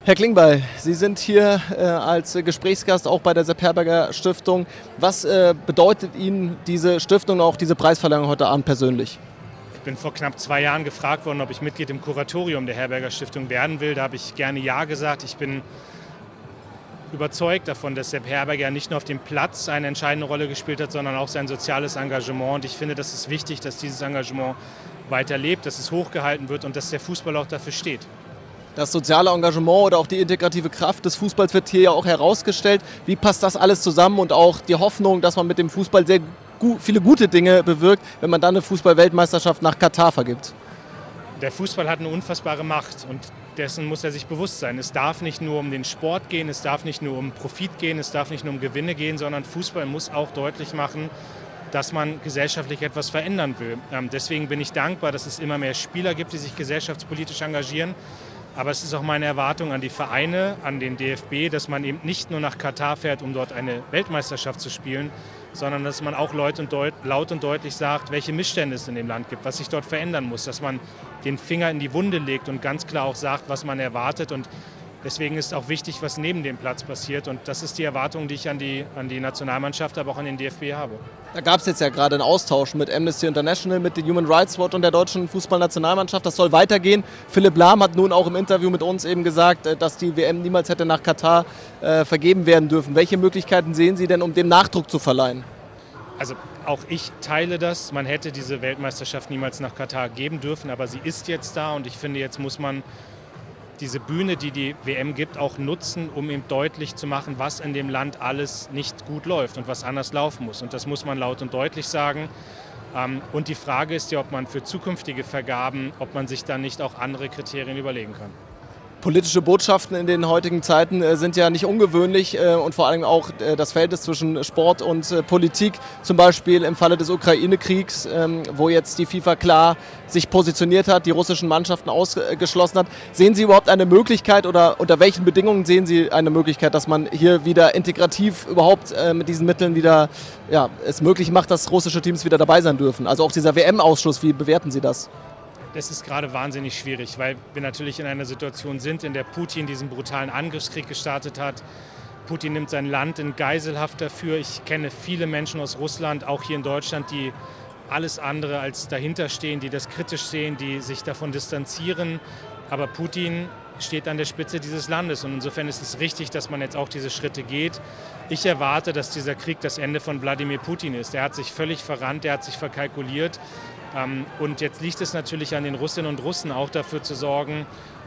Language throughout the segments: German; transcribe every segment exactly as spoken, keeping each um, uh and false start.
Herr Klingbeil, Sie sind hier äh, als Gesprächsgast auch bei der Sepp Herberger Stiftung. Was äh, bedeutet Ihnen diese Stiftung, auch diese Preisverleihung heute Abend persönlich? Ich bin vor knapp zwei Jahren gefragt worden, ob ich Mitglied im Kuratorium der Herberger Stiftung werden will. Da habe ich gerne Ja gesagt. Ich bin überzeugt davon, dass Sepp Herberger nicht nur auf dem Platz eine entscheidende Rolle gespielt hat, sondern auch sein soziales Engagement. Und ich finde, das ist wichtig, dass dieses Engagement weiterlebt, dass es hochgehalten wird und dass der Fußball auch dafür steht. Das soziale Engagement oder auch die integrative Kraft des Fußballs wird hier ja auch herausgestellt. Wie passt das alles zusammen und auch die Hoffnung, dass man mit dem Fußball sehr gu- viele gute Dinge bewirkt, wenn man dann eine Fußball-Weltmeisterschaft nach Katar vergibt? Der Fußball hat eine unfassbare Macht und dessen muss er sich bewusst sein. Es darf nicht nur um den Sport gehen, es darf nicht nur um Profit gehen, es darf nicht nur um Gewinne gehen, sondern Fußball muss auch deutlich machen, dass man gesellschaftlich etwas verändern will. Ähm, deswegen bin ich dankbar, dass es immer mehr Spieler gibt, die sich gesellschaftspolitisch engagieren. Aber es ist auch meine Erwartung an die Vereine, an den D F B, dass man eben nicht nur nach Katar fährt, um dort eine Weltmeisterschaft zu spielen, sondern dass man auch laut und, deut- laut und deutlich sagt, welche Missstände es in dem Land gibt, was sich dort verändern muss, dass man den Finger in die Wunde legt und ganz klar auch sagt, was man erwartet. Und deswegen ist auch wichtig, was neben dem Platz passiert. Und das ist die Erwartung, die ich an die, an die Nationalmannschaft, aber auch an den D F B habe. Da gab es jetzt ja gerade einen Austausch mit Amnesty International, mit den Human Rights Watch und der deutschen Fußballnationalmannschaft. Das soll weitergehen. Philipp Lahm hat nun auch im Interview mit uns eben gesagt, dass die W M niemals hätte nach Katar äh, vergeben werden dürfen. Welche Möglichkeiten sehen Sie denn, um dem Nachdruck zu verleihen? Also auch ich teile das. Man hätte diese Weltmeisterschaft niemals nach Katar geben dürfen, aber sie ist jetzt da und ich finde, jetzt muss man diese Bühne, die die W M gibt, auch nutzen, um ihm deutlich zu machen, was in dem Land alles nicht gut läuft und was anders laufen muss. Und das muss man laut und deutlich sagen. Und die Frage ist ja, ob man für zukünftige Vergaben, ob man sich dann nicht auch andere Kriterien überlegen kann. Politische Botschaften in den heutigen Zeiten äh, sind ja nicht ungewöhnlich äh, und vor allem auch äh, das Verhältnis zwischen Sport und äh, Politik, zum Beispiel im Falle des Ukraine-Kriegs, ähm, wo jetzt die FIFA klar sich positioniert hat, die russischen Mannschaften ausgeschlossen hat. Sehen Sie überhaupt eine Möglichkeit oder unter welchen Bedingungen sehen Sie eine Möglichkeit, dass man hier wieder integrativ überhaupt äh, mit diesen Mitteln wieder ja, es möglich macht, dass russische Teams wieder dabei sein dürfen? Also auch dieser W M-Ausschuss, wie bewerten Sie das? Das ist gerade wahnsinnig schwierig, weil wir natürlich in einer Situation sind, in der Putin diesen brutalen Angriffskrieg gestartet hat. Putin nimmt sein Land in Geiselhaft dafür. Ich kenne viele Menschen aus Russland, auch hier in Deutschland, die alles andere als dahinter stehen, die das kritisch sehen, die sich davon distanzieren. Aber Putin steht an der Spitze dieses Landes und insofern ist es richtig, dass man jetzt auch diese Schritte geht. Ich erwarte, dass dieser Krieg das Ende von Wladimir Putin ist. Der hat sich völlig verrannt, der hat sich verkalkuliert. Und jetzt liegt es natürlich an den Russinnen und Russen auch dafür zu sorgen,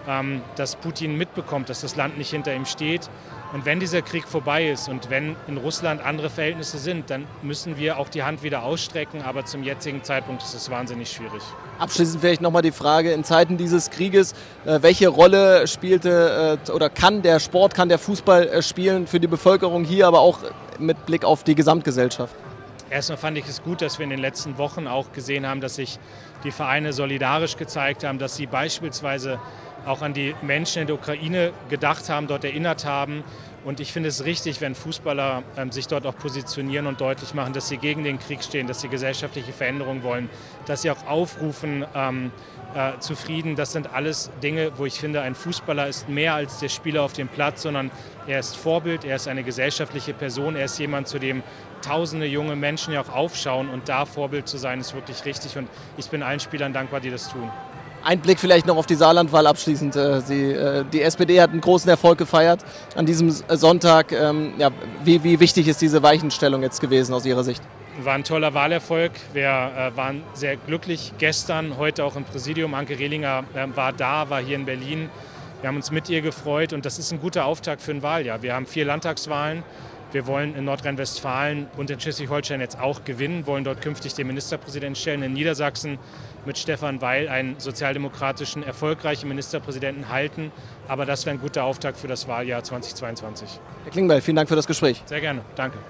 dass Putin mitbekommt, dass das Land nicht hinter ihm steht. Und wenn dieser Krieg vorbei ist und wenn in Russland andere Verhältnisse sind, dann müssen wir auch die Hand wieder ausstrecken. Aber zum jetzigen Zeitpunkt ist es wahnsinnig schwierig. Abschließend vielleicht nochmal die Frage, in Zeiten dieses Krieges, welche Rolle spielte oder kann der Sport, kann der Fußball spielen für die Bevölkerung hier, aber auch mit Blick auf die Gesamtgesellschaft? Erstmal fand ich es gut, dass wir in den letzten Wochen auch gesehen haben, dass sich die Vereine solidarisch gezeigt haben, dass sie beispielsweise auch an die Menschen in der Ukraine gedacht haben, dort erinnert haben. Und ich finde es richtig, wenn Fußballer ähm, sich dort auch positionieren und deutlich machen, dass sie gegen den Krieg stehen, dass sie gesellschaftliche Veränderungen wollen, dass sie auch aufrufen ähm, äh, zu Frieden. Das sind alles Dinge, wo ich finde, ein Fußballer ist mehr als der Spieler auf dem Platz, sondern er ist Vorbild, er ist eine gesellschaftliche Person, er ist jemand, zu dem tausende junge Menschen ja auch aufschauen. Und da Vorbild zu sein, ist wirklich richtig. Und ich bin allen Spielern dankbar, die das tun. Ein Blick vielleicht noch auf die Saarlandwahl abschließend. Sie, die S P D hat einen großen Erfolg gefeiert an diesem Sonntag. Ja, wie, wie wichtig ist diese Weichenstellung jetzt gewesen aus Ihrer Sicht? War ein toller Wahlerfolg. Wir äh, waren sehr glücklich gestern, heute auch im Präsidium. Anke Rehlinger äh, war da, war hier in Berlin. Wir haben uns mit ihr gefreut und das ist ein guter Auftakt für ein Wahljahr. Wir haben vier Landtagswahlen. Wir wollen in Nordrhein-Westfalen und in Schleswig-Holstein jetzt auch gewinnen, wollen dort künftig den Ministerpräsidenten stellen. In Niedersachsen mit Stefan Weil einen sozialdemokratischen, erfolgreichen Ministerpräsidenten halten. Aber das wäre ein guter Auftakt für das Wahljahr zweitausendzweiundzwanzig. Herr Klingbeil, vielen Dank für das Gespräch. Sehr gerne, danke.